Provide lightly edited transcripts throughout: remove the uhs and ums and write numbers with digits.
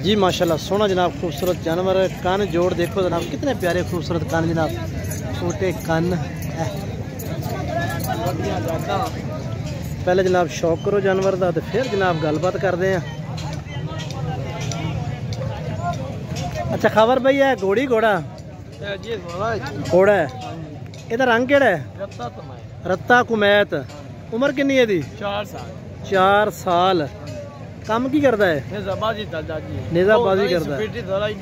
जी माशाल्लाह सोना जनाब, खूबसूरत जानवर। कान जोड़ देखो जनाब, कितने प्यारे खूबसूरत कान जनाब, छोटे कान। पहले जनाब शौक करो जानवर का, तो फिर जनाब गलबात करते हैं। अच्छा खबर भाई है घोड़ी घोड़ा घोड़ा है, ਇਹਦਾ रंग केड़ा है? रत्ता कुमैत। उम्र कितनी है? 4 साल। 4 साल। काम की करता है? नेजाबाजी करता है।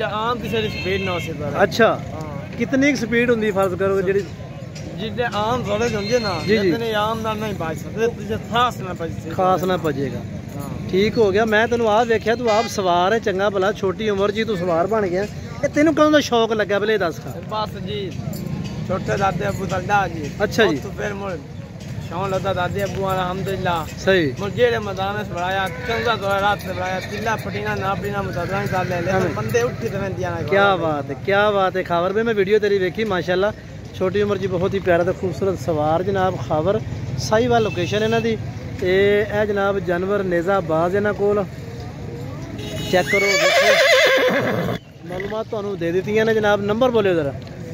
अच्छा कितनी स्पीड होंगी फर्ज करो जी? जितने आम थोड़े होंगे ना जी जी आम ना ही बच सकते, खास ना भजेगा। ठीक हो गया। मैं तेन आप वेख्या तू आप सवार है, चंगा भला छोटी उम्र जी तू सवार बन गया। तेन कदों का शौक लगा पहले दस? बस जी छोटे दादे अबू दल्ला जी। अच्छा जी। तो फिर शौक लगा दादे अबू अल्हम्दुलिल्लाह सही। जेड़े मैदान से बढ़ाया चंगा तो रात से बढ़ाया तिल्ला पटीना ना पीना मुतादरा डाल ले बंदे उठ के दिया ना। क्या बात है, क्या बात है खावर भाई। मैं वीडियो तेरी देखी माशाल्लाह, छोटी उम्र जी बहुत ही प्यारा तो खूबसूरत सवार जनाब। खावर साहिवाल लोकेशन इन्हां दी ते ए जनाब जानवर नेज़ाबाज इन्हां कोल। चेक करो देखो, मालूमात तुहानू दे दित्तियां ने जनाब। नंबर बोलियो जरा।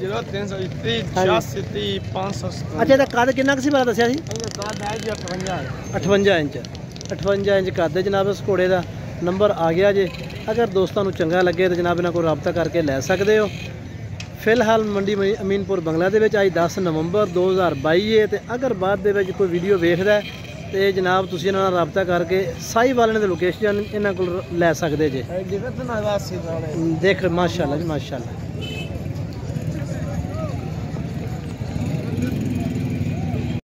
0383 अच्छा ਇਹਦਾ ਕੱਦ ਕਿੰਨਾ ਕੁ ਸੀ ਬਾਰੇ ਦੱਸਿਆ ਸੀ? 58 ਇੰਚ। 58 ਇੰਚ ਕੱਦ ਜਨਾਬ ਇਸ ਘੋੜੇ ਦਾ। ਨੰਬਰ ਆ ਗਿਆ ਜੇ, ਅਗਰ ਦੋਸਤਾਂ ਨੂੰ ਚੰਗਾ ਲੱਗੇ ਤਾਂ ਜਨਾਬ ਇਹਨਾਂ ਕੋਲ ਰਾਬਤਾ ਕਰਕੇ ਲੈ ਸਕਦੇ ਹੋ। ਫਿਲਹਾਲ ਮੰਡੀ ਅਮੀਨਪੁਰ ਬੰਗਲਾ ਦੇ ਵਿੱਚ ਅੱਜ 10 ਨਵੰਬਰ 2022 ਹੈ। ਤੇ ਅਗਰ ਬਾਅਦ ਦੇ ਵਿੱਚ ਕੋਈ ਵੀਡੀਓ ਵੇਖਦਾ ਤੇ ਜਨਾਬ ਤੁਸੀਂ ਇਹਨਾਂ ਨਾਲ ਰਾਬਤਾ ਕਰਕੇ ਸਾਹੀਵਾਲ ਦੇ ਲੋਕੇਸ਼ਨ ਇਹਨਾਂ ਕੋਲ ਲੈ ਸਕਦੇ ਜੇ। ਦੇਖ ਮਾਸ਼ਾਅੱਲਾ ਜੀ ਮਾਸ਼ਾਅੱਲਾ।